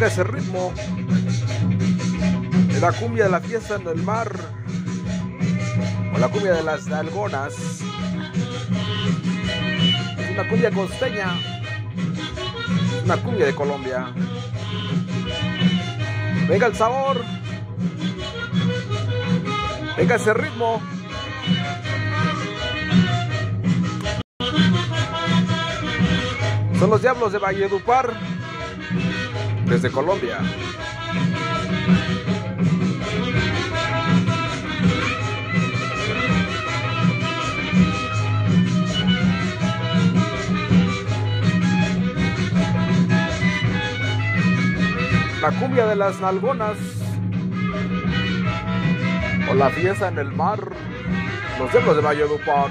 Venga ese ritmo de la cumbia de la fiesta en el mar, o la cumbia de las nalgonas. Es una cumbia costeña, una cumbia de Colombia. Venga el sabor, venga ese ritmo. Son los Diablos de Valledupar, desde Colombia. La cumbia de las nalgonas, o la fiesta en el mar, los Diablos de Valledupar.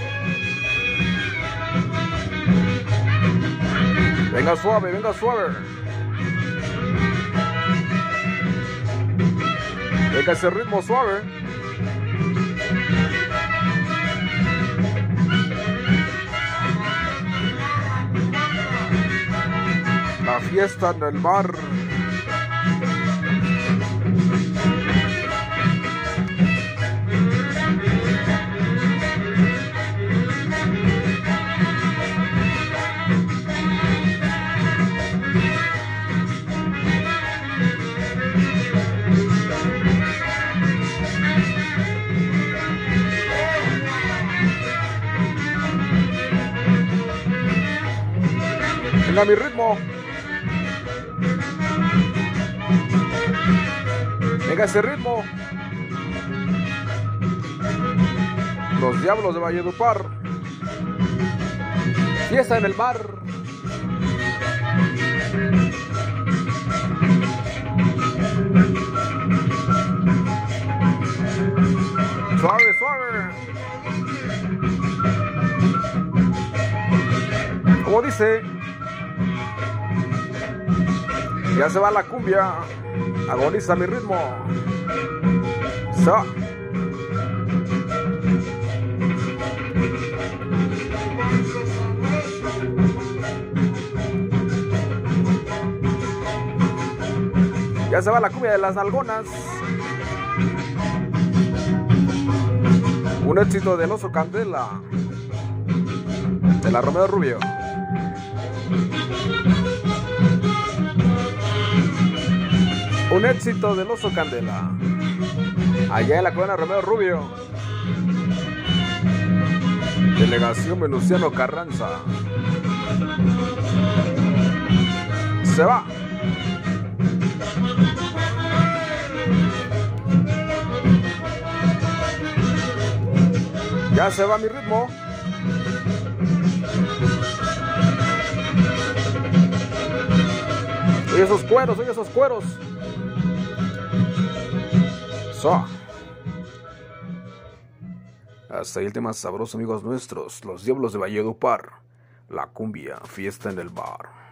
Venga suave, venga suave. Venga ese ritmo suave. La fiesta en el mar. Venga mi ritmo. Venga ese ritmo. Los Diablos de Valledupar. Fiesta en el mar. Suave, suave. Como dice, ya se va la cumbia, agoniza mi ritmo. Se va. Ya se va la cumbia de las nalgonas. Un éxito del Oso Candela, de la Romeo Rubio. Un éxito del Oso Candela, allá en la colonia Romeo Rubio, delegación Venustiano Carranza. Se va. Ya se va mi ritmo. Oye esos cueros, oye esos cueros. Hasta ahí el tema sabroso, amigos nuestros, los Diablos de Valledupar, la cumbia, fiesta en el bar.